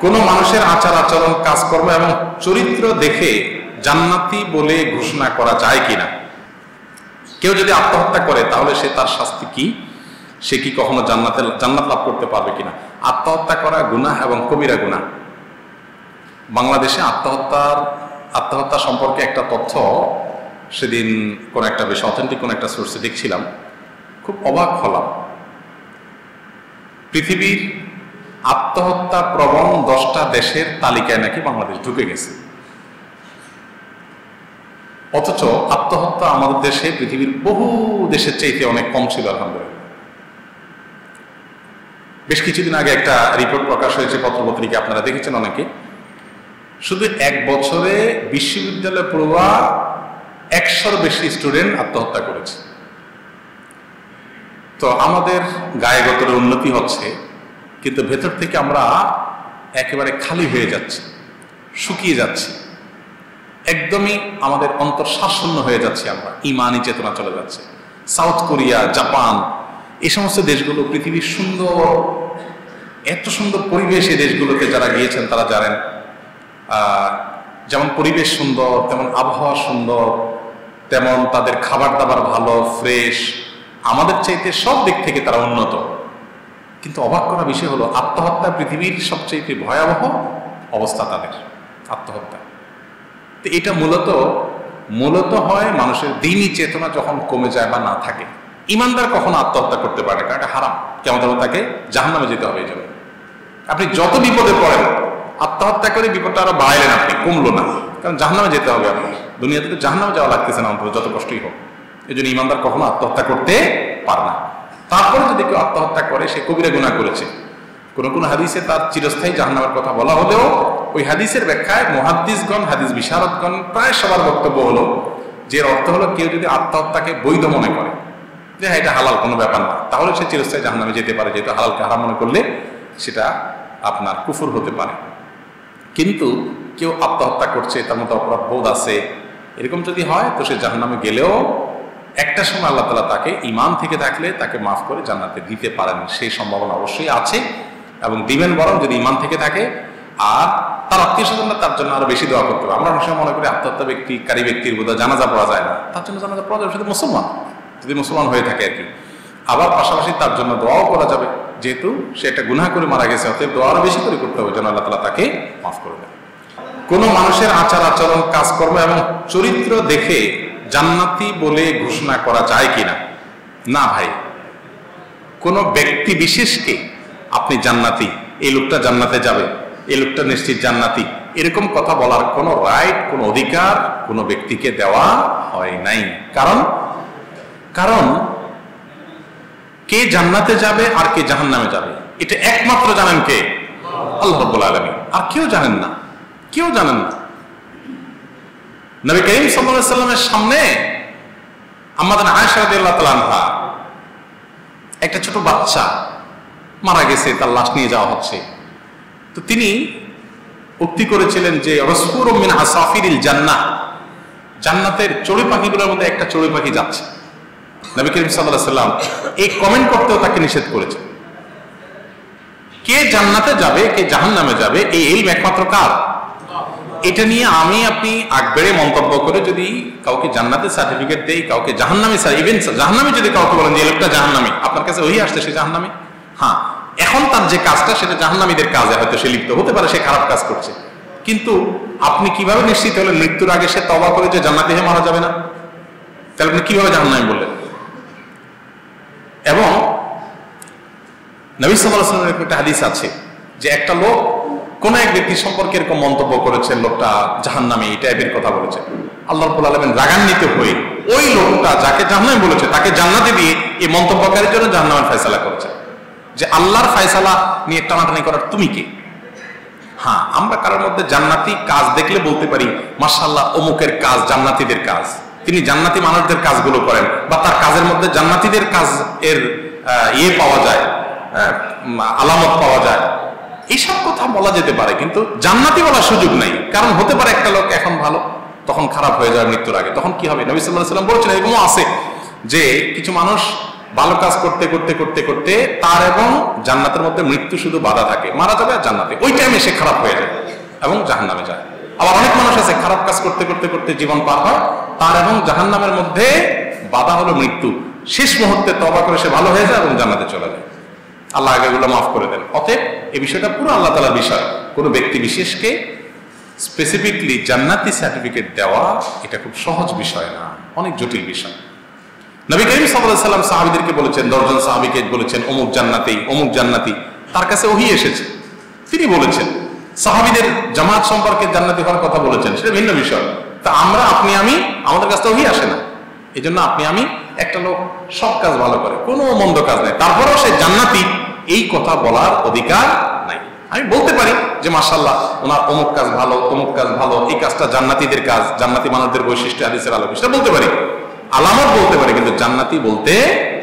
কোনো মানুষের আচার আচরণ, কাজকর্ম এবং চরিত্র দেখে জান্নাতি বলে ঘোষণা করা যায় কিনা? কেউ যদি আত্মহত্যা করে তাহলে সে তার শাস্তি কি? সে কি কখনো জান্নাত লাভ করতে পারবে কিনা? আত্মহত্যা করা গুনাহ এবং কবিরা গুনাহ। বাংলাদেশে আত্মহত্যা সম্পর্কে একটা তথ্য সেদিন কোন একটা বেশ অথেন্টিক কোন একটা সোর্সে দেখছিলাম, খুব অবাক হলাম। পৃথিবীর আত্মহত্যা প্রবণ 10টা দেশের তালিকায় নাকি বাংলাদেশ ঢুকে গেছে। অথচ আত্মহত্যা আমাদের দেশে পৃথিবীর বহু দেশের চাইতে অনেক কম ছিল আলহামদুলিল্লাহ। বেশ কিছুদিন আগে একটা রিপোর্ট প্রকাশ হয়েছে পত্রপত্রিকা, আপনারা দেখেছেন অনেকে। শুধু 1 বছরে বিশ্ববিদ্যালয়ে পড়ুয়া 100-র বেশি স্টুডেন্ট আত্মহত্যা করেছে। তো আমাদের গায়ে গতরে উন্নতি হচ্ছে, কিন্তু ভেতর থেকে আমরা একেবারে খালি হয়ে যাচ্ছি, শুকিয়ে যাচ্ছি, একদমই আমাদের অন্তর শ্বাসশূন্য হয়ে যাচ্ছে, আমরা ইমানি চেতনা চলে যাচ্ছে। সাউথ কোরিয়া, জাপান, এই সমস্ত দেশগুলো পৃথিবীর সুন্দর, এত সুন্দর পরিবেশ, এই দেশগুলোতে যারা গিয়েছেন তারা জানেন যেমন পরিবেশ সুন্দর, তেমন আবহাওয়া সুন্দর, তেমন তাদের খাবার দাবার ভালো, ফ্রেশ, আমাদের চাইতে সব দিক থেকে তারা উন্নত। কিন্তু অবাক করা বিষয় হলো আত্মহত্যা পৃথিবীর সবচেয়ে ভয়াবহ অবস্থা তাদের আত্মহত্যা। তো এটা মূলত হয় মানুষের দ্বীনি চেতনা যখন কমে যায় বা না থাকে। ইমানদার কখনো আত্মহত্যা করতে পারে না, কারণ এটা হারাম, কেমন তাকে জাহান্নামে যেতে হবে। এই জন্য আপনি যত বিপদে পড়েন, আত্মহত্যা করে বিপদটা আরো বাড়াইলেন, আপনি কমলো না, কারণ জাহান্নামে যেতে হবে আপনার। দুনিয়াতে তো জাহান্নামে যাওয়া লাগতেছে না অন্তত, যত কষ্টই হোক। এই জন্য ইমানদার কখনো আত্মহত্যা করতে পারে না। তারপরে যদি কেউ আত্মহত্যা করে, সে কবিরা গুনাহ করেছে। কোন হাদিসে তার চিরস্থায়ী জাহান্নামের কথা বলা হলেও ওই হাদিসের ব্যাখ্যায় মুহাদ্দিসগণ, হাদিস বিশারদগণ প্রায় সবার বক্তব্য হলো যে অর্থ হলো কেউ যদি আত্মহত্যাকে বৈধ মনে করে, যে হ্যাঁ এটা হালাল, কোনো ব্যাপার না, তাহলে সে চিরস্থায়ী জাহান্নামে যেতে পারে। যেহেতু হালালকে হারাম মনে করলে সেটা আপনার কুফর হতে পারে। কিন্তু কেউ আত্মহত্যা করছে, তার মধ্যে অপরাধ বোধ আছে, এরকম যদি হয় তো সে জাহান্নামে গেলেও একটা সময় আল্লাহ তাআলা তাকে ঈমান থেকে থাকলে তাকে মাফ করে জান্নাতে দিতে পারেন, সেই সম্ভাবনা অবশ্যই আছে এবং দিবেন, বরং যদি ঈমান থেকে থাকে। আর তার আত্মীয় স্বজনরা তার জন্য আরো বেশি দোয়া করতে হবে। আমরা অনেক সময় মনে করি আত্মহত্যা ব্যক্তিকারী ব্যক্তির বোধহয় জানাজা পড়া যায় না, তার জন্য জানাজা পড়া যাবে শুধু মুসলমান, যদি মুসলমান হয়ে থাকে আর কি। আবার পাশাপাশি তার জন্য দোয়াও করা যাবে, যেহেতু সে একটা গুনাহ করে মারা গেছে, অতএব দোয়া আরো বেশি করে করতে হবে যেন আল্লাহ তাআলা তাকে মাফ করে দেন। কোনো মানুষের আচার আচরণ, কাজকর্ম এবং চরিত্র দেখে জান্নাতি বলে ঘোষণা করা যায় কিনা? না ভাই, কোনো ব্যক্তি বিশেষকে আপনি জান্নাতি, এই লোকটা জান্নাতে যাবে, এই লোকটা নিশ্চিত জান্নাতি, এরকম কথা বলার কোনো রাইট, কোনো অধিকার কোনো ব্যক্তিকে দেওয়া হয় নাই। কারণ কে জান্নাতে যাবে আর কে জাহান্নামে যাবে এটা একমাত্র জানেন কে? আল্লাহ রাব্বুল আলামিন। আর কেউ জানেন না। নবী করিম সাল্লাল্লাহু আলাইহি সাল্লামের সামনে আমাদের আয়েশা রাদিয়াল্লাহু তাআলা আনহা, একটা ছোট বাচ্চা মারা গেছে, তার লাশ নিয়ে যাওয়া হচ্ছে। তো তিনি উক্তি করেছিলেন যে রাসূলুম মিন আসাফিরিল জান্নাহ, জান্নাতের চড়ুই পাখিগুলোর মধ্যে একটা চড়ুই পাখি যাচ্ছে। নবী করিম সাল্লাল্লাহু আলাইহি সাল্লাম এই কমেন্ট করতেও তাকে নিষেধ করেছেন। কে জান্নাতে যাবে কে জাহান্নামে যাবে এই ইলম একমাত্র কার? এটা নিয়ে আমি আপনি আগবেড়ে মন্তব্য করে যদি কাউকে জান্নাতের সার্টিফিকেট দেই, কাউকে জাহান্নামী, ইভেন জাহান্নামী যদি কাউকে বলেন যে এই লোকটা জাহান্নামী, আপনার কাছে ওই আসছে সে জাহান্নামী, হ্যাঁ এখন তার যে কাজটা সেটা জাহান্নামীদের কাজে হয়তো সে লিপ্ত হতে পারে, সে খারাপ কাজ করছে, কিন্তু আপনি কিভাবে নিশ্চিত হলেন মৃত্যুর আগে সে তওবা করে যে জান্নাতে হয়ে মারা যাবে না? তাহলে আপনি কিভাবে জাহান্নামী বললেন? এবং নবী সাল্লাল্লাহু আলাইহি ওয়াসাল্লামের একটা হাদিস আছে যে একটা লোক কোন এক ব্যক্তি সম্পর্কে এরকম মন্তব্য করেছে, লোকটা জাহান্নামী, এই টাইপের কথা বলেছে। আল্লাহ রাব্বুল আলামিন রাগান্বিত হয়ে ওই লোকটা যাকে জাহান্নামী বলেছে তাকে জান্নাতে দিয়ে এই মন্তব্যকারীর জন্য জাহান্নামের ফয়সালা করেছে, যে আল্লাহর ফয়সালা নিয়ে টানাটানি করার তুমি কে? হ্যাঁ, আমরা কারোর মধ্যে জান্নাতি কাজ দেখলে বলতে পারি মাশাআল্লাহ অমুকের কাজ জান্নাতীদের কাজ, তিনি জান্নাতি মানুষদের কাজগুলো করেন, বা তার কাজের মধ্যে জান্নাতীদের কাজ এর পাওয়া যায়, আলামত পাওয়া যায়, এইসব কথা বলা যেতে পারে, কিন্তু জান্নাতি বলার সুযোগ নাই। কারণ হতে পারে একটা লোক এখন ভালো, তখন খারাপ হয়ে যায় মৃত্যুর আগে, তখন কি হবে? নবী সাল্লাল্লাহু আলাইহি ওয়াসাল্লাম বলেছেন এরকমও আছে যে কিছু মানুষ ভালো কাজ করতে করতে করতে করতে তার এবং জান্নাতের মধ্যে মৃত্যু শুধু বাধা থাকে, মারা যাবে আর জান্নাতে, ওই টাইমে সে খারাপ হয়ে যায় এবং জাহান্নামে যায়। আবার অনেক মানুষ আছে খারাপ কাজ করতে করতে করতে জীবন পার হয়, তার এবং জাহান্নামের মধ্যে বাধা হলো মৃত্যু, শেষ মুহূর্তে তওবা করে সে ভালো হয়ে যায় এবং জান্নাতে চলে যায়। আল্লাহ আগেগুলো মাফ করে দেন। অতএব এই বিষয়টা পুরো আল্লাহ তাআলার বিষয়। কোনো ব্যক্তি বিশেষকে স্পেসিফিকলি জান্নাতি সার্টিফিকেট দেওয়া এটা খুব সহজ বিষয় না, অনেক জটিল বিষয়। নবী করিম সাল্লাল্লাহু আলাইহি ওয়াসাল্লাম সাহাবীদেরকে বলেছেন, 10 জন সাহাবীকে বলেছেন অমুক জান্নাতি অমুক জান্নাতি, তার কাছে ওহী এসেছে, তিনি বলেছেন। সাহাবীদের জামাত সম্পর্কে জান্নাতি হওয়ার কথা বলেছেন, সেটা ভিন্ন বিষয়। তা আমরা, আপনি আমি, আমাদের কাছে ওহী আসে না। এই জন্য আপনি আমি, একটা লোক সব কাজ ভালো করে, কোনো মন্দ কাজ নাই, তারপরেও সে জান্নাতি, এই কথা বলার অধিকার নাই। আমি বলতে পারি যে মাশাআল্লাহ ওনার অমুক কাজ ভালো, অমুক কাজ ভালো, এই কাজটা জান্নাতীদের কাজ, জান্নাতি মানুষদের বৈশিষ্ট্য হাদিসের আলোকে, সেটা বলতে পারি, আলামত বলতে পারি, কিন্তু জান্নাতি বলতে